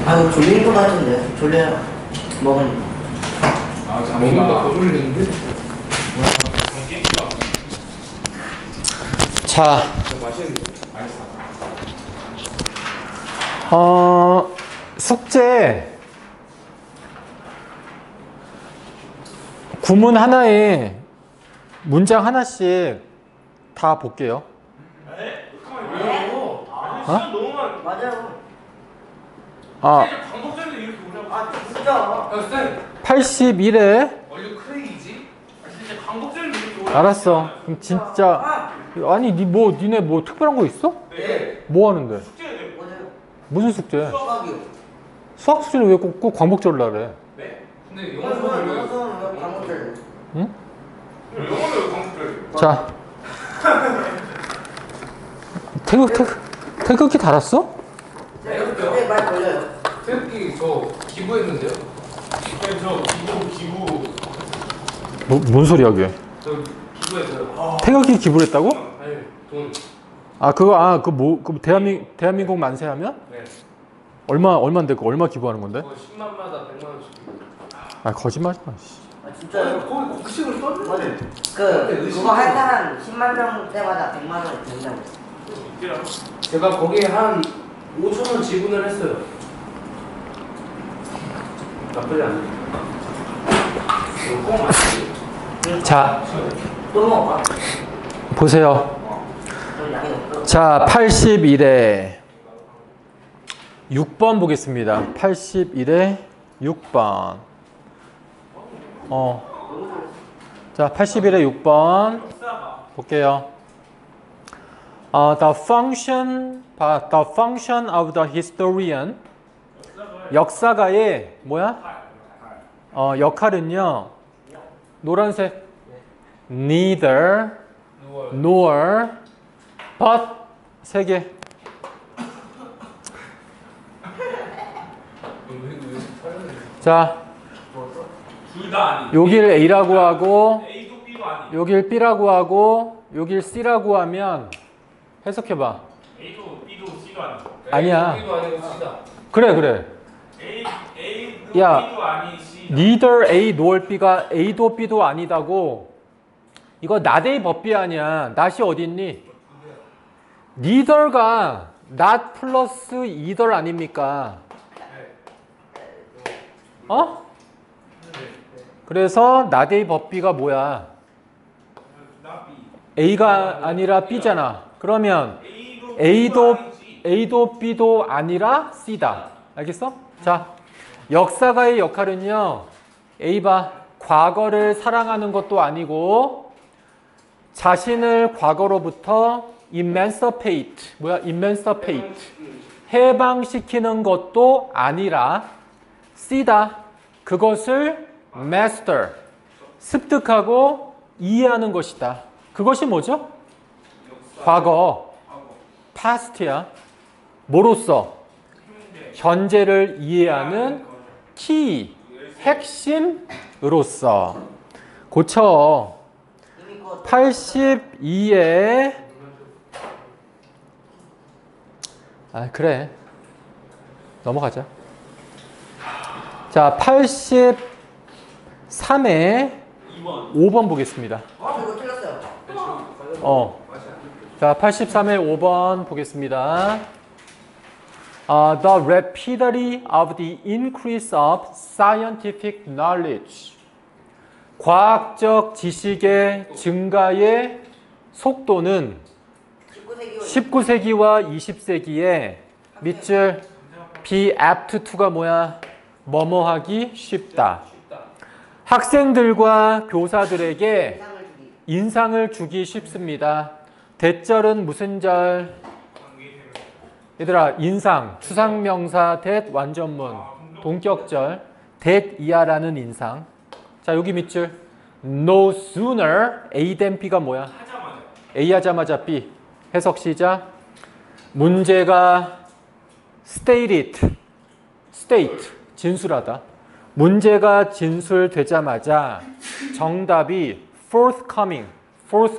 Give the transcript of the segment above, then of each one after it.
아, 이거 졸릴 것 같은데. 졸려요. 먹으니까. 아, 잠깐만. 더 졸리는데? 자, 맛있는데? 맛있어. 숙제 구문 하나에 문장 하나씩 다 볼게요. 네? 왜요? 시간 너무 많. 맞아요. 아, 방법대로 이렇게 오라고. 아, 진짜. 야, 쌤. 81에 원래 크레이지? 진짜 방법대로 이렇게 오라고. 알았어. 그럼 진짜 아니 니네 뭐 특별한 거 있어? 네. 뭐 하는데? 숙제해야 돼. 맞아요. 무슨 숙제? 수학이요. 수학 숙제를 왜 꼭 광복절날 해? 네? 근데 영어 영어 수업을 왜? 수학은 왜 방법대로. 응? 영어를 왜 방법대로? 자, 태극기 달았어? 그때 말 걸려요. 태극기 저 기부했는데요? 네, 저 기부. 뭔 소리야 그게? 저 기부했어요. 태극기 기부를 했다고? 아니, 돈. 그 대한민국 만세하면? 네. 얼마인데 그 얼마 기부하는 건데? 10만마다 100만 원씩 기부. 아 거짓말하지 마. 씨. 아, 진짜요? 거기 곡식을 썼는데. 맞아요. 그거 할 사람 10만 명 때마다 100만 원 된다고. 제가 거기에 한 5천 원 지분을 했어요. 나쁘지 않네. 이거 꼭 맛있지. 자, 또 먹어. 보세요. 좀 양이 없어. 자, 81에 6번 보겠습니다. 81에 6번. 자, 81에 6번 볼게요. The function of the historian. 역사가의 뭐야? 역할은요. 노란색. Neither nor but 세 개. 자, 둘 다 아니. 여길 A라고 하고 A도 B도 아니. 여길 B라고 하고 여길 C라고 하면 해석해봐. A도 B도 C도 아니. 아니야. B도 아니고 C다. 그래. A도 야, B도 아니 C. neither A nor B가 A도 B도 아니다고. 이거 not A 법비 아니야. not이 어디 있니? neither가 not 플러스 either 아닙니까? 어? 그래서 not A 법비가 뭐야? A가 아니라 B잖아. 그러면 A도 B도 아니라 C다. 알겠어? 자, 역사가의 역할은요. A봐. 과거를 사랑하는 것도 아니고 자신을 과거로부터 emancipate. 뭐야? emancipate. 해방시키는 것도 아니라 C다. 그것을 master. 습득하고 이해하는 것이다. 그것이 뭐죠? 과거. past야. 뭐로써? 현재를 이해하는 키. 핵심으로서. 고쳐. 82에 그래. 넘어가자. 자, 83에 5번 보겠습니다. 이거 틀렸어요. 자, 83에 5번 보겠습니다. The rapidity of the increase of scientific knowledge. 과학적 지식의 증가의 속도는 19세기와 20세기에 밑줄 be apt to가 뭐야? 뭐뭐하기 쉽다. 학생들과 교사들에게 인상을 주기 쉽습니다. 대절은 무슨 절? 얘들아, 인상, 추상명사, that 완전문, 동격절, that 이하라는 인상. 자, 여기 밑줄. No sooner A than B가 뭐야? A 하자마자 B. 해석 시작. 문제가 state, 진술하다. 문제가 진술되자마자 정답이 forthcoming,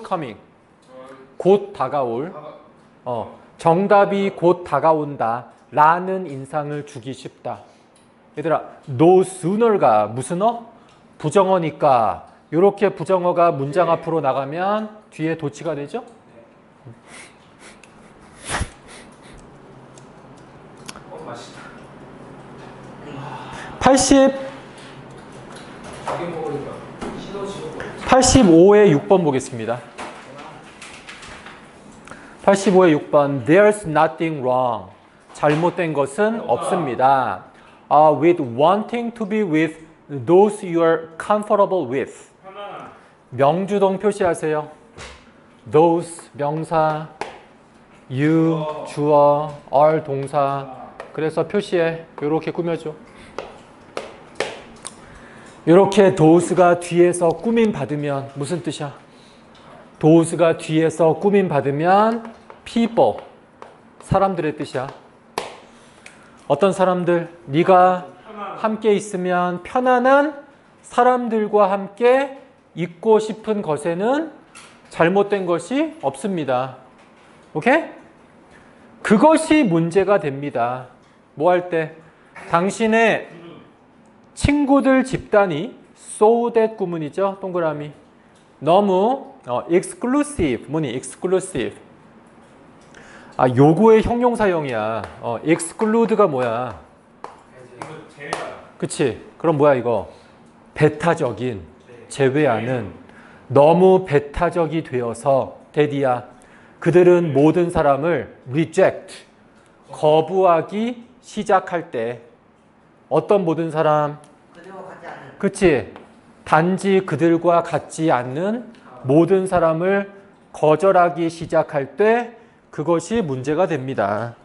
곧 다가올. 정답이 곧 다가온다. 라는 인상을 주기 쉽다. 얘들아, no sooner가 무슨 어? 부정어니까 이렇게 부정어가 문장 앞으로 나가면 뒤에 도치가 되죠? 맛있다. 85의 6번 보겠습니다. 85의 6번. There's nothing wrong. 잘못된 것은 없습니다. With wanting to be with those you are comfortable with. 명주동 표시하세요. Those 명사, you 주어, are 동사. 그래서 표시해. 이렇게 꾸며줘. 이렇게 those가 뒤에서 꾸밈 받으면 무슨 뜻이야? those가 뒤에서 꾸밈 받으면 people, 사람들의 뜻이야. 어떤 사람들? 네가 함께 있으면 편안한 사람들과 함께 있고 싶은 것에는 잘못된 것이 없습니다. 오케이? 그것이 문제가 됩니다. 뭐 할 때? 당신의 친구들 집단이 so that 구문이죠. 동그라미. 너무 exclusive. 뭐니? exclusive. 요구의 형용사형이야. exclude가 뭐야? 그치? 그럼 뭐야 이거? 배타적인, 제외하는. 너무 배타적이 되어서 대디야. 그들은 모든 사람을 reject, 거부하기 시작할 때 어떤 모든 사람? 그들과 같지 않은. 그치? 단지 그들과 같지 않는 모든 사람을 거절하기 시작할 때 그것이 문제가 됩니다.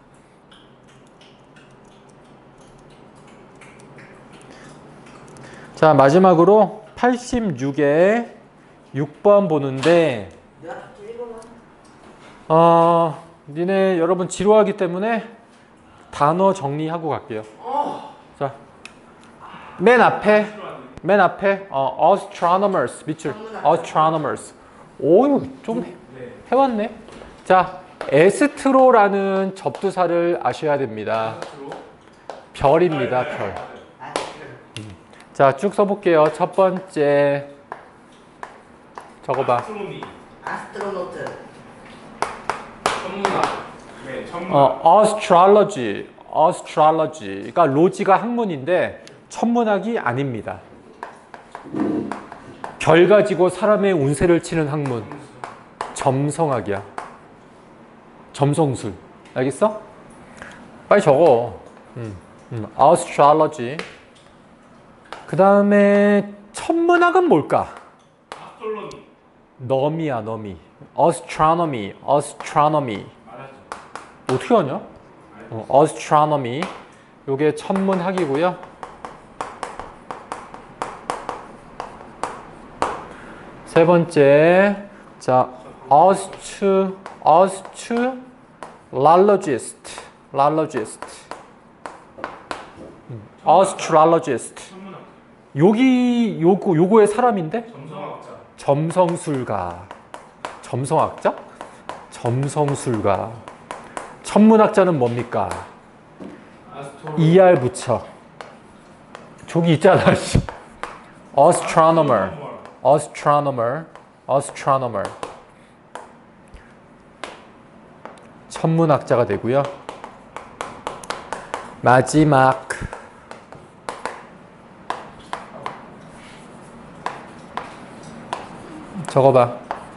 자, 마지막으로 86에 6번 보는데 니네 여러분 지루하기 때문에 단어 정리하고 갈게요. 자, 맨 앞에 astronomers 밑줄 astronomers. 오, 좀 해왔네. 자, 에스트로라는 접두사를 아셔야 됩니다. 별입니다, 별. 자, 쭉 써볼게요. 첫 번째 적어봐. 아스트로노트. astrology. 그러니까 로지가 학문인데 천문학이 아닙니다. 별 가지고 사람의 운세를 치는 학문. 점성학이야. 점성술. 알겠어? 빨리 적어. astrology. 그 다음에 천문학은 뭘까? 너미야, 너미. astronomy. 어떻게 하냐? astronomy. 요게 천문학이고요. 세 번째, 자, astrologist. 요거의 사람인데? 점성술가. 점성학자? 점성술가. 천문학자는 뭡니까? ER 붙여. 저기 있잖아. astronomer. 천문학자가 되고요. 마지막 적어봐.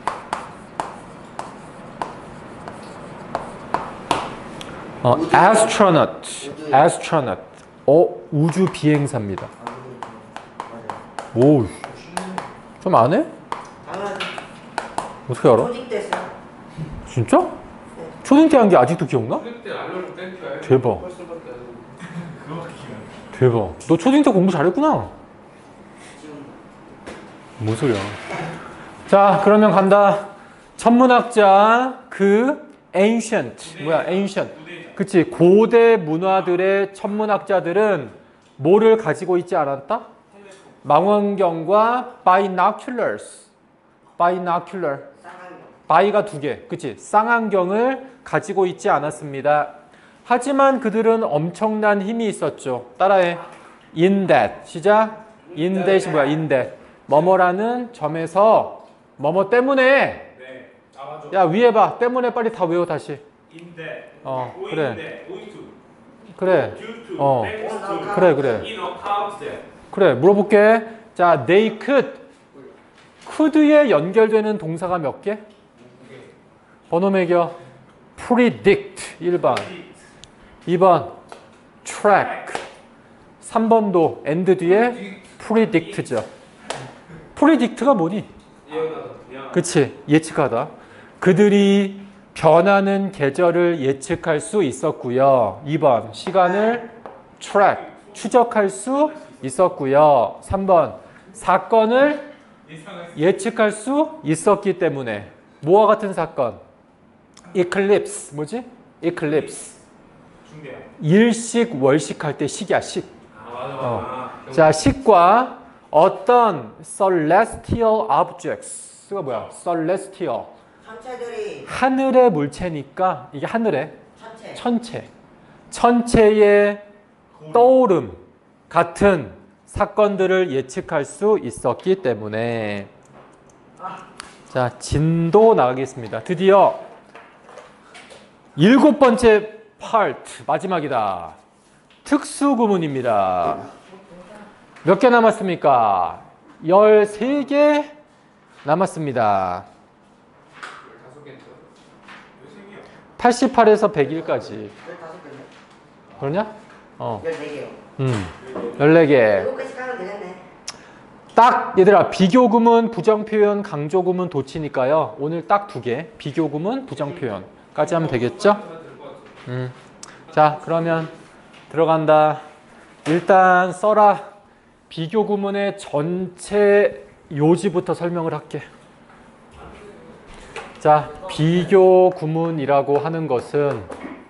astronaut. 우주 비행사입니다. 오, 좀 안 해? 어떻게 알아? 초딩 때 했어요. 진짜? 초딩 때 한 게 아직도 기억나? 대박. 대박. 너 초딩 때 공부 잘했구나. 뭔 소리야? 자, 그러면 간다. 천문학자 ancient. 그치? 고대 문화들의 천문학자들은 뭐를 가지고 있지 않았다? 망원경과 binoculars. 바이가 두 개. 그치? 쌍안경을 가지고 있지 않았습니다. 하지만 그들은 엄청난 힘이 있었죠. 따라해. In that. 시작. In that이 뭐야? In that. 뭐뭐라는 점에서 뭐뭐 때문에. 네. 아 맞아. 야 위에 봐. 때문에 빨리 다 외워 다시. In that. 그래. that. Going to. 그래. Due to. 어. Thanks to. 그래 그래. In account that. 그래 물어볼게. 자 they could에 연결되는 동사가 몇 개? 번호 매겨. predict 1번 2번 track 3번도 and 뒤에 predict죠. predict가 뭐니? 그치 예측하다. 그들이 변하는 계절을 예측할 수 있었고요. 2번 시간을 track 추적할 수 있었고요. 3번 사건을 예측할 수 있었기 때문에 뭐와 같은 사건? eclipse 뭐지? eclipse 중대야. 일식 월식 할 때 식이야 식. 맞아. 자 식과 어떤 celestial objects가 뭐야? celestial 천체들이 하늘의 물체니까 이게 하늘의 천체. 천체의 떠오름 같은 사건들을 예측할 수 있었기 때문에 자 진도 나가겠습니다. 드디어 7번째 파트 마지막이다. 특수구문입니다. 몇 개 남았습니까? 13개 남았습니다. 88에서 101까지. 15개네. 그러냐? 14개요. 14개. 7개씩 하면 되겠네. 딱 얘들아 비교구문 부정표현 강조구문 도치니까요. 오늘 딱 2개. 비교구문 부정표현까지 하면 되겠죠? 자 그러면 들어간다. 일단 써라. 비교구문의 전체 요지부터 설명을 할게. 자 비교구문이라고 하는 것은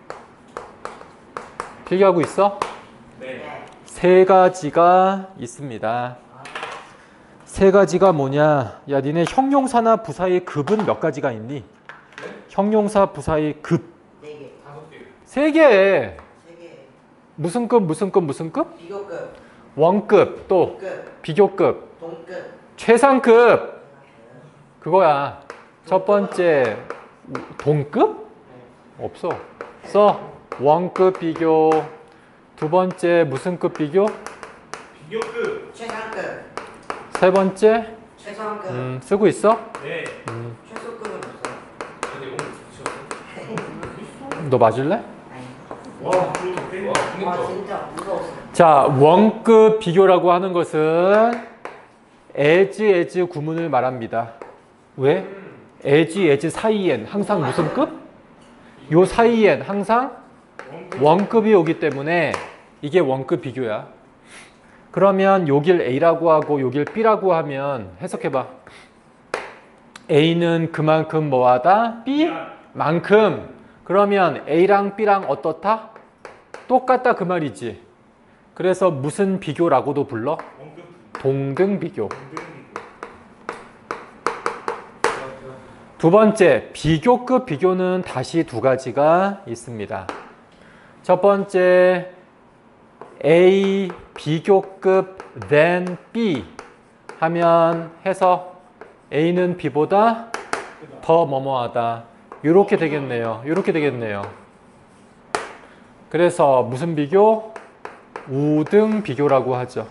필기하고 있어? 네. 3가지가 있습니다. 3가지가 뭐냐? 야 니네 형용사나 부사의 급은 몇 가지가 있니? 형용사 부사의 급 4개. 3개. 3개. 무슨 급 무슨 급 무슨 급? 비교급. 원급 또 급. 비교급 동급. 최상급 그거야. 첫 번째 동급? 없어. 써. 원급 비교. 두 번째 무슨 급 비교? 비교급. 최상급. 세 번째 최상급. 쓰고 있어? 네. 최소급은 없어요. 너 맞을래? 아니. 와 그러네. 와 진짜 무서웠어. 자 원급 비교라고 하는 것은 as 구문을 말합니다. 왜? as 사이엔 항상 무슨 급? 요 사이엔 항상 원급이 오기 때문에 이게 원급 비교야. 그러면 요길 A라고 하고 요길 B라고 하면 해석해봐. A는 그만큼 뭐하다? B만큼. 그러면 A랑 B랑 어떻다? 똑같다 그 말이지. 그래서 무슨 비교라고도 불러? 동등 비교. 두 번째, 비교급 비교는 다시 2가지가 있습니다. 첫 번째, A 비교급 than B 하면 해서 A는 B보다 더 뭐뭐하다. 이렇게 되겠네요. 이렇게 되겠네요. 그래서 무슨 비교? 우등 비교라고 하죠.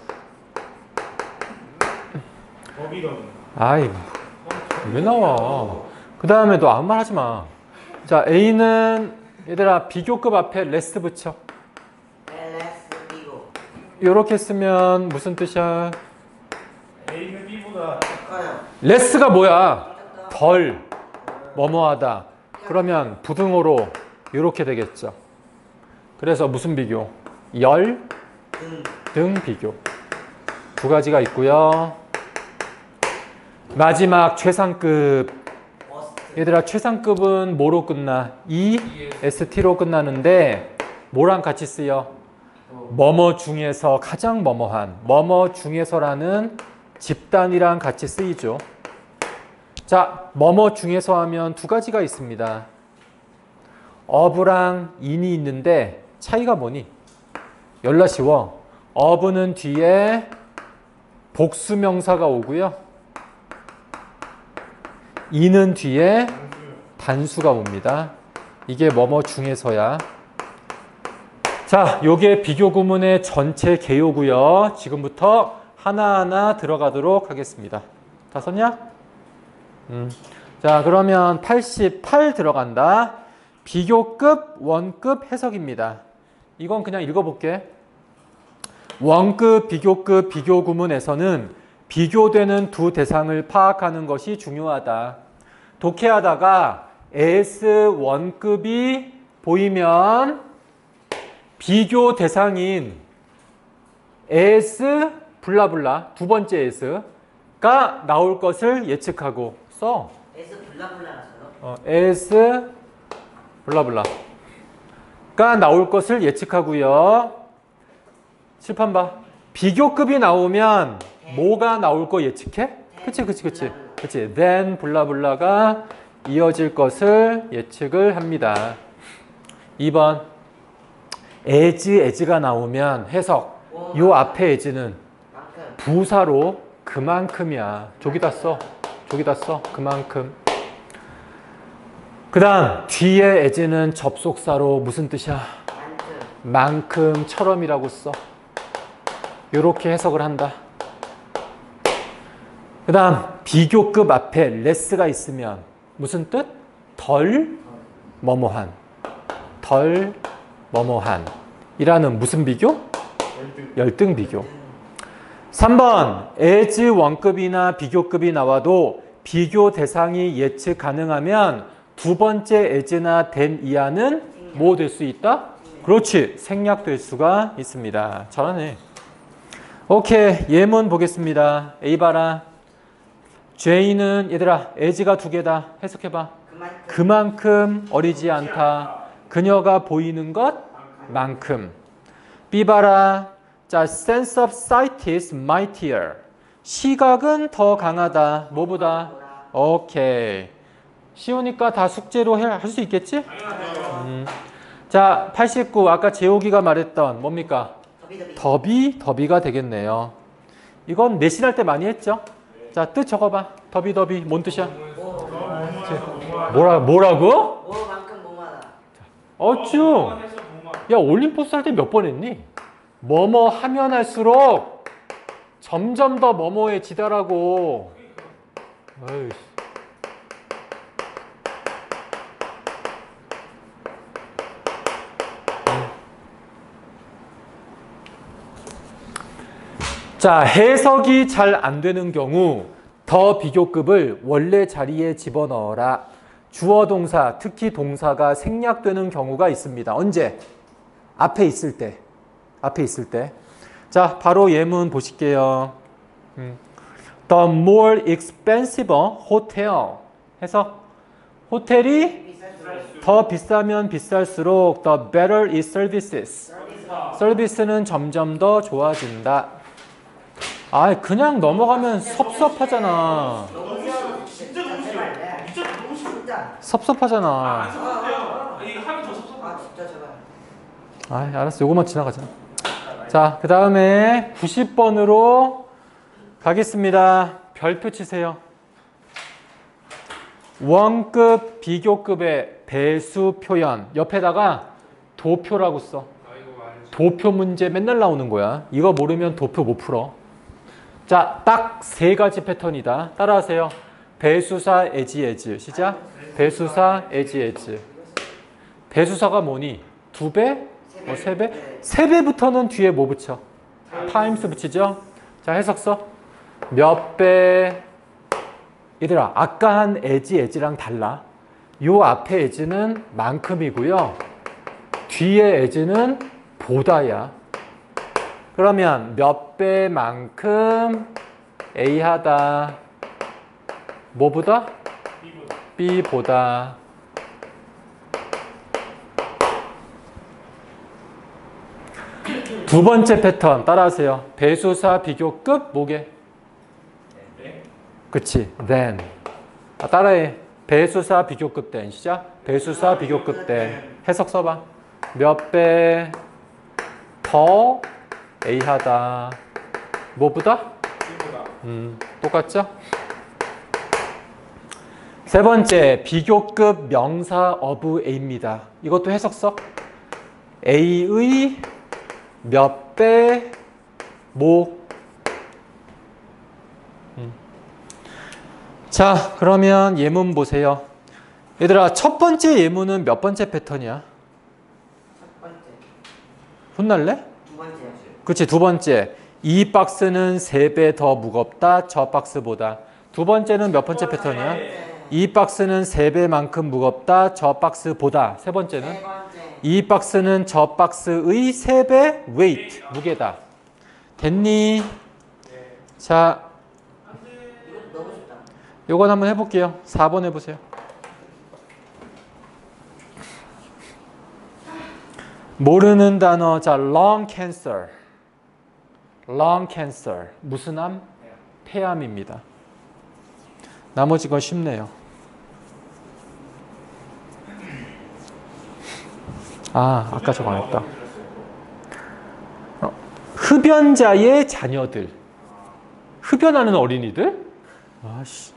아이, 왜 나와? 그 다음에 너 아무 말 하지 마. 자, A는 얘들아 비교급 앞에 less 붙여. LS 비교. 이렇게 쓰면 무슨 뜻이야? A는 B보다 커요. less가 뭐야? 덜 뭐뭐하다. 그러면 부등호로 이렇게 되겠죠. 그래서 무슨 비교? 열 등 비교. 2가지가 있고요. 마지막 최상급. 얘들아 최상급은 뭐로 끝나? EST로 끝나는데 뭐랑 같이 쓰여? 뭐뭐 중에서 가장 뭐뭐한 뭐뭐 중에서라는 집단이랑 같이 쓰이죠. 자, 뭐뭐 중에서 하면 2가지가 있습니다. of랑 in이 있는데 차이가 뭐니? 열나 쉬워. of는 뒤에 복수명사가 오고요. in은 뒤에 단수가 옵니다. 이게 뭐뭐 중에서야. 자, 요게 비교 구문의 전체 개요고요. 지금부터 하나하나 들어가도록 하겠습니다. 다 썼냐? 자, 그러면 88 들어간다. 비교급, 원급 해석입니다. 이건 그냥 읽어볼게. 원급, 비교급, 비교 구문에서는 비교되는 두 대상을 파악하는 것이 중요하다. 독해하다가 AS 원급이 보이면 비교 대상인 AS 블라블라 두 번째 S가 나올 것을 예측하고 써. S 블라블라라서요? AS 블라블라가 나올 것을 예측하고요. 칠판 봐. 비교급이 나오면 뭐가 나올 거 예측해? 그치. then 블라블라가 이어질 것을 예측을 합니다. 2번. as가 나오면 해석. 요 앞에 as는 부사로 그만큼이야. 저기다 써. 그만큼. 그 다음 뒤에 as는 접속사로 무슨 뜻이야? 만큼처럼이라고 써. 요렇게 해석을 한다. 그 다음 비교급 앞에 less가 있으면 무슨 뜻? 덜 뭐뭐한 이라는 무슨 비교? 열등 비교. 3번 as 원급이나 비교급이 나와도 비교 대상이 예측 가능하면 두 번째 as나 than 이하는 뭐 될 수 있다? 그렇지, 생략될 수가 있습니다. 잘하네. 오케이, 예문 보겠습니다. A 봐라. J는 얘들아 as가 두 개다. 해석해봐. 그만큼 어리지 않다. 그녀가 보이는 것만큼. B 봐라. 자, sense of sight is mightier. 시각은 더 강하다. 뭐보다? 오케이. 쉬우니까 다 숙제로 할 수 있겠지? 자, 89. 아까 재욱이가 말했던 뭡니까? 더비가 되겠네요. 이건 내신 할 때 많이 했죠? 자, 뜻 적어봐. 더비 뭔 뜻이야? 뭐라고? 뭐만큼 뭐마다. 어쭈. 야, 올림포스 할 때 몇 번 했니? 뭐뭐 하면 할수록 점점 더 뭐뭐해지더라고. 어이씨. 자, 해석이 잘 안 되는 경우 더 비교급을 원래 자리에 집어넣어라. 주어 동사, 특히 동사가 생략되는 경우가 있습니다. 언제? 앞에 있을 때. 자, 바로 예문 보실게요. The more expensive hotel. 해석. 호텔이 더 비싸면 비쌀수록 the better its services. 서비스는 점점 더 좋아진다. 아, 그냥 넘어가면 섭섭하잖아. 섭섭하잖아. 아, 알았어. 요거만 지나가자. 자, 그 다음에 90번으로 가겠습니다. 별표 치세요. 원급, 비교급의 배수 표현. 옆에다가 도표라고 써. 도표 문제 맨날 나오는 거야. 이거 모르면 도표 못 풀어. 자, 딱 세 가지 패턴이다. 따라하세요. 배수사, as. 시작. 배수사, as. 배수사가 뭐니? 두 배? 세 배? 세 배부터는 뒤에 뭐 붙여? times 붙이죠? 자, 해석 써. 몇 배? 얘들아, 아까 한 as랑 달라. 요 앞에 as는 만큼이고요. 뒤에 as는 보다야. 그러면 몇 배만큼 A하다. 뭐보다? B보다. 두 번째 패턴 따라하세요. 배수사 비교급 뭐게? 그치, then. 따라해. 배수사 비교급 then. 시작. 배수사 비교급 때. 해석 써봐. 몇 배 더 A하다. 뭐보다? 똑같죠? 세 번째, 비교급 명사 of A입니다. 이것도 해석 써. A의 몇 배, 뭐. 자, 그러면 예문 보세요. 얘들아, 첫 번째 예문은 몇 번째 패턴이야? 첫 번째. 혼날래? 두 번째요. 그치, 두 번째. 이 박스는 3배 더 무겁다, 저 박스보다. 두 번째는 몇 번째 패턴이야? 이 박스는 3배만큼 무겁다, 저 박스보다. 세 번째는? 세 번째. 이 박스는 저 박스의 3배 weight, 무게다. 됐니? 자, 이거 너무 쉽다. 요건 한번 해볼게요. 4번 해보세요. 모르는 단어. 자, lung cancer. lung cancer. 무슨 암? 폐암입니다. 나머지 건 쉽네요. 아까 저거 안 했다. 흡연자의 자녀들. 흡연하는 어린이들? 아씨.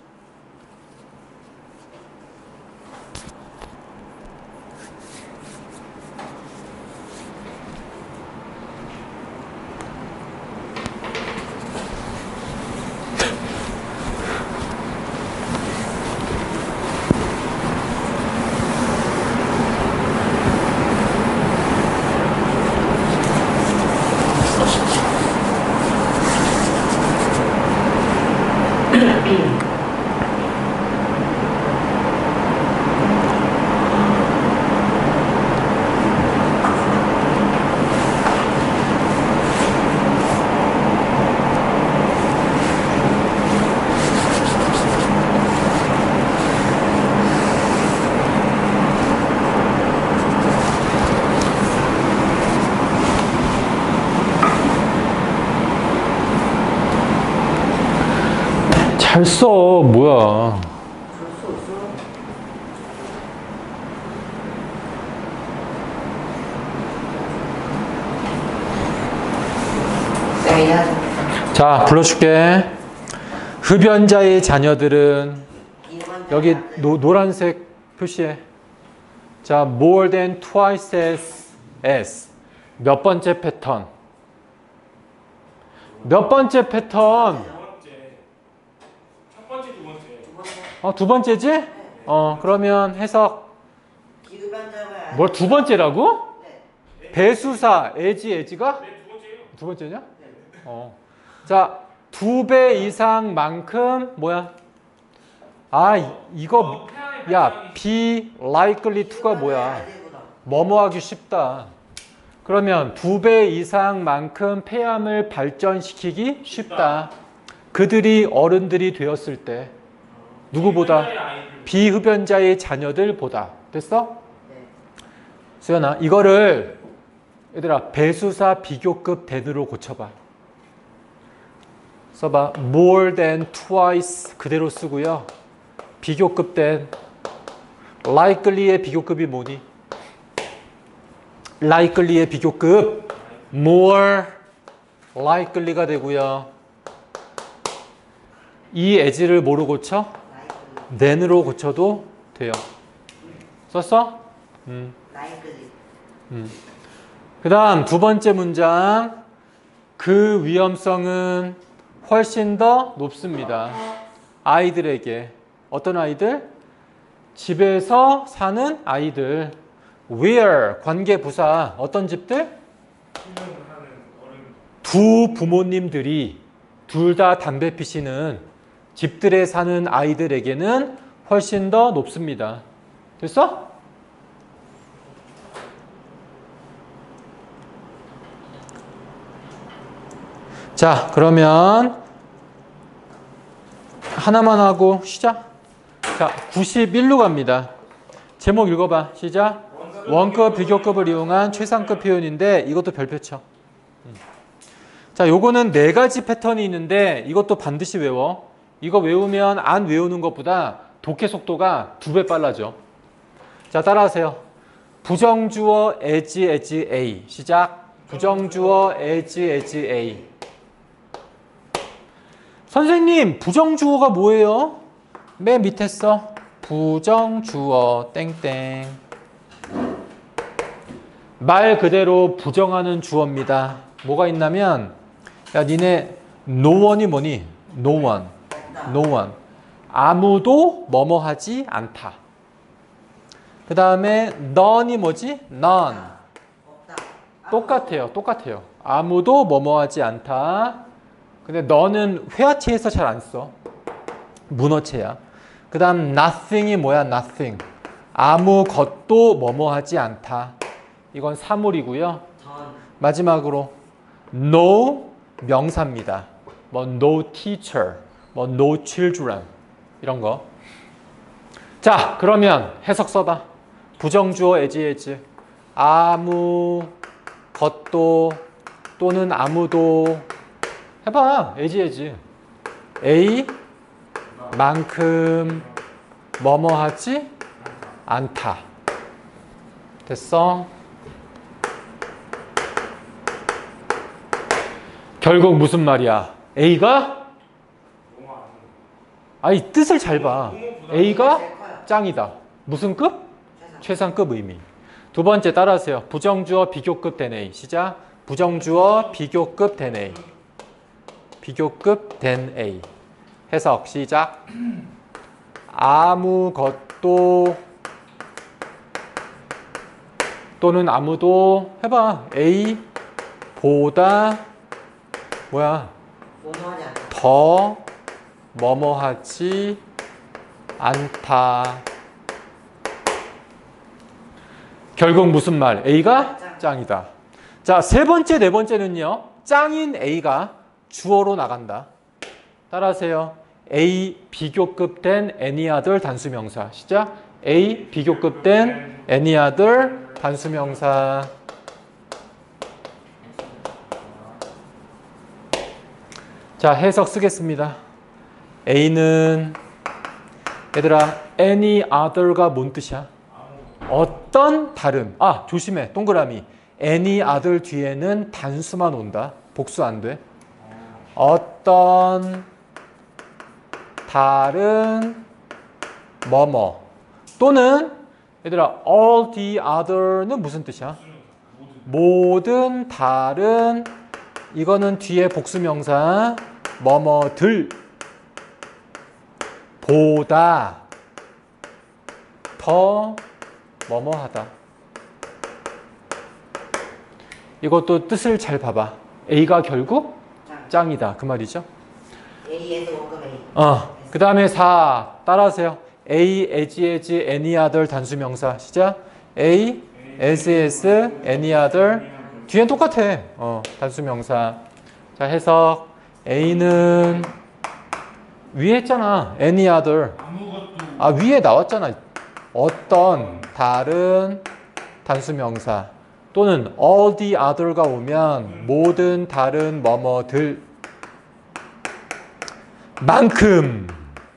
잘 써. 뭐야. 자, 불러줄게. 흡연자의 자녀들은 여기 노란색 표시해. 자, more than twice as 몇 번째 패턴? 몇 번째 패턴? 첫 번째, 두 번째. 두 번째지? 그러면 해석. 비흡연자가 뭘 두 번째라고? 네. 배수사, 애지가? 네, 두 번째요. 두 번째냐? 네. 자, 2배 이상만큼 뭐야? 이거 야, be likely to가 뭐야? 뭐뭐 하기 쉽다. 그러면 2배 이상만큼 폐암을 발전시키기 쉽다. 그들이 어른들이 되었을 때 누구보다? 비흡연자의 자녀들보다. 됐어? 네. 수연아, 이거를 얘들아 배수사 비교급 than으로 고쳐봐. 써봐. more than twice 그대로 쓰고요. 비교급 than. likely의 비교급이 뭐니? likely의 비교급 more likely가 되고요. 이 as를 뭐로 고쳐? than으로 고쳐도 돼요. 썼어? 그 다음 두 번째 문장. 그 위험성은 훨씬 더 높습니다. 아이들에게. 어떤 아이들? 집에서 사는 아이들. where 관계부사. 어떤 집들? 두 부모님들이 둘 다 담배 피시는 집들에 사는 아이들에게는 훨씬 더 높습니다. 됐어? 자, 그러면 하나만 하고 시작. 자, 91로 갑니다. 제목 읽어봐. 시작. 원급, 비교급을 이용한 최상급 표현인데 이것도 별표 쳐. 자, 요거는 4가지 패턴이 있는데 이것도 반드시 외워. 이거 외우면 안 외우는 것보다 독해 속도가 2배 빨라져. 자, 따라하세요. 부정주어 as A. 시작. 부정주어 as A. 선생님, 부정주어가 뭐예요? 맨 밑에 써. 부정주어 땡땡. 말 그대로 부정하는 주어입니다. 뭐가 있냐면, 야, 니네 no one이 뭐니? no one. no one. 아무도 뭐뭐 하지 않다. 그 다음에 none이 뭐지? none. 똑같아요. 똑같아요. 아무도 뭐뭐 하지 않다. 근데 너는 회화체에서 잘 안 써. 문어체야. 그 다음 nothing이 뭐야? nothing. 아무것도 뭐뭐 하지 않다. 이건 사물이고요. 마지막으로 no 명사입니다. 뭐 no teacher, 뭐 no children 이런 거. 자, 그러면 해석 써봐. 부정주어 as 아무것도 또는 아무도 해봐. as A 만큼 뭐뭐 하지 않다. 됐어? 결국 무슨 말이야? A가? 아니, 뜻을 잘 봐. A가 짱이다. 무슨 급? 최상급 의미. 두 번째 따라하세요. 부정주어 비교급 된 A. 시작. 부정주어 비교급 된 A. 비교급 된 A. 해석 시작. 아무것도 또는 아무도 해봐. A 보다 뭐야? 더 뭐뭐하지 않다. 결국 무슨 말? A가 짱이다. 자, 세 번째, 네 번째는요. 짱인 A가 주어로 나간다. 따라하세요. A 비교급 된 any other 단수명사. 시작. A 비교급 된 any other 단수명사. 자, 해석 쓰겠습니다. A는 얘들아 any other가 뭔 뜻이야? 어떤 다른. 아, 조심해. 동그라미. any other 뒤에는 단수만 온다. 복수 안 돼. 어떤 다른 뭐뭐 또는 얘들아 all the other는 무슨 뜻이야? 모든 다른. 이거는 뒤에 복수명사 뭐뭐들 보다 더 뭐뭐하다. 이것도 뜻을 잘 봐봐. A가 결국 짱이다. 그 말이죠. A에서 원금 A. 그 다음에 4 따라하세요. A as any other 단수명사. 시작. A as any other 뒤엔 똑같아. 단수명사. 자, 해석. A는 위에 했잖아. any other. 아, 위에 나왔잖아. 어떤 다른 단수명사 또는 all the other가 오면 모든 다른 뭐뭐들 만큼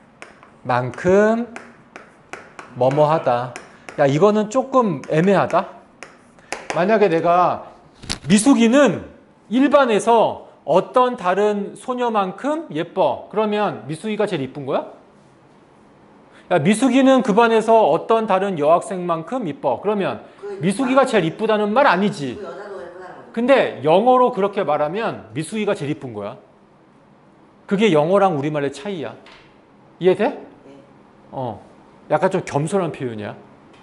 뭐뭐하다. 야, 이거는 조금 애매하다. 만약에 내가 미숙이는 일반에서 어떤 다른 소녀만큼 예뻐. 그러면 미숙이가 제일 이쁜 거야? 야, 미숙이는 그 반에서 어떤 다른 여학생만큼 이뻐. 그러면 미숙이가 제일 이쁘다는 말 아니지. 그 여자도 예쁘다는 거지. 근데 영어로 그렇게 말하면 미숙이가 제일 이쁜 거야. 그게 영어랑 우리말의 차이야. 이해돼? 네. 약간 좀 겸손한 표현이야.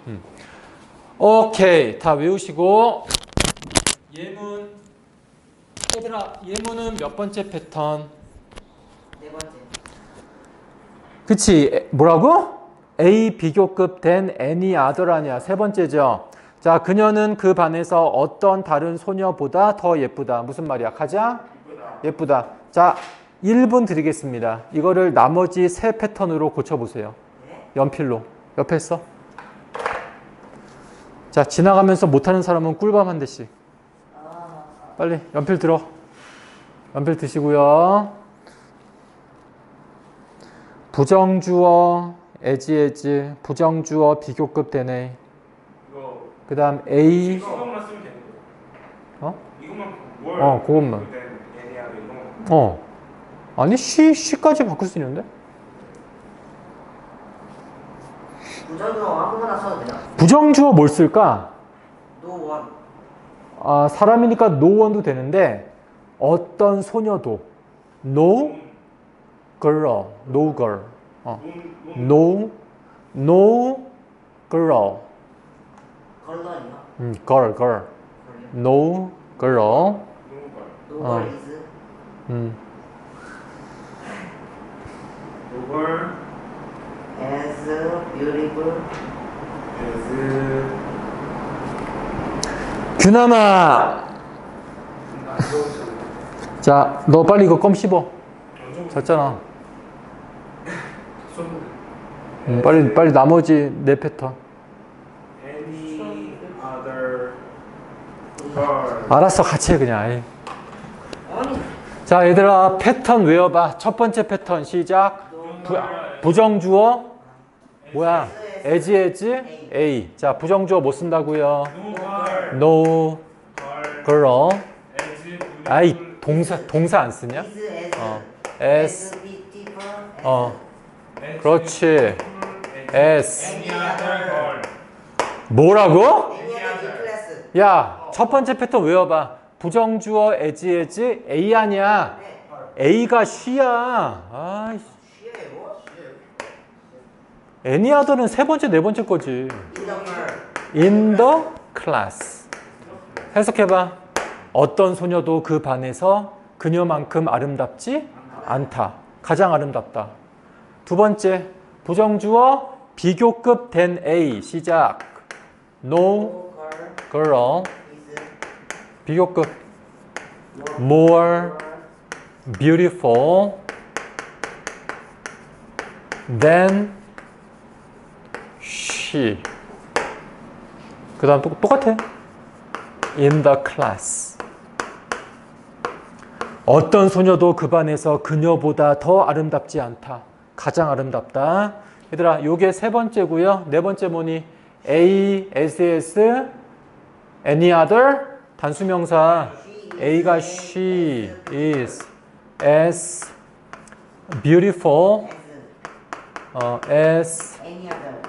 오케이. 다 외우시고. 예문. 얘들아, 예문은 몇 번째 패턴? 네 번째. 그치. 뭐라고? A 비교급 된 any other 아니야. 세 번째죠. 자, 그녀는 그 반에서 어떤 다른 소녀보다 더 예쁘다. 무슨 말이야? 가장 예쁘다. 자, 1분 드리겠습니다. 이거를 나머지 세 패턴으로 고쳐보세요. 연필로. 옆에 써. 자, 지나가면서 못하는 사람은 꿀밤 한 대씩. 빨리 연필 들어. 연필 드시고요. 부정주어 as 부정주어 비교급 되네. 그 다음 A, 이것만 쓰면 되는 거예요? 어? 이것만 뭘? 그것만. 애니하고 이것만. 아니, C까지 바꿀 수 있는데? 부정주어 아무거나 써도 돼요? 부정주어 뭘 쓸까? 노원. 사람이니까 no one도 되는데, 어떤 소녀도. No girl, no girl. No girl. 걸러인가? girl. No girl. 노걸 is 이걸 as beautiful. 규남아! 자, 너 빨리 이거 껌 씹어. 잤잖아. 빨리 나머지 네 패턴. Any other girl. 알았어, 같이 해, 그냥. 아이. 아니 자, 얘들아, 패턴 외워봐. 첫 번째 패턴 시작. 부정주어. 뭐야? as, A. 자, 부정주어 못 쓴다고요. No girl. 아이, 동사 안 쓰냐? is as. beautiful 그렇지. as. Any other girl. 뭐라고? any other class. 야, 첫 번째 패턴 외워봐. 부정주어 as, A 아니야. A가 she야. 아이씨. 쉬어요? any other는 세 번째, 네 번째 거지. in the in the class. 해석해봐. 어떤 소녀도 그 반에서 그녀만큼 아름답지 않다. 가장 아름답다. 두 번째, 부정주어 비교급 된 A. 시작. No girl. is 비교급. More beautiful than she. 그 다음 똑같아. In the class. 어떤 소녀도 그 반에서 그녀보다 더 아름답지 않다. 가장 아름답다. 얘들아, 요게 세 번째고요. 네 번째 뭐니? A, SS, any other, 단수명사. A가 she is as beautiful as any other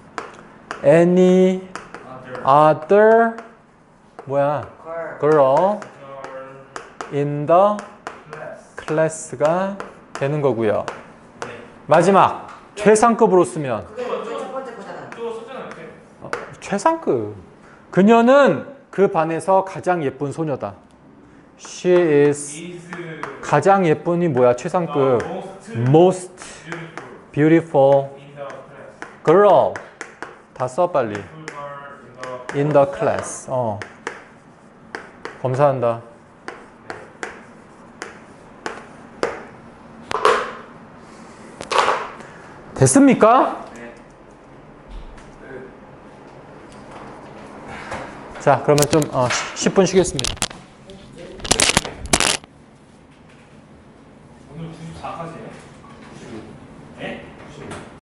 any other 뭐야? girl. girl in the class가 되는 거고요. 마지막 최상급으로 쓰면 그게 첫 번째 거잖아. 또 썼잖아요. 최상급. 그녀는 그 반에서 가장 예쁜 소녀다. She is is 가장 예쁜이 뭐야? 최상급. most Most beautiful in the class. girl. 다 써 빨리. girl In the class. 검사한다. 됐습니까? 자, 그러면 좀 10분 쉬겠습니다.